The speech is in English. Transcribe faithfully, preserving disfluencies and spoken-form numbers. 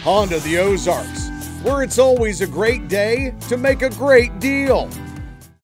Honda the Ozarks, where it's always a great day to make a great deal.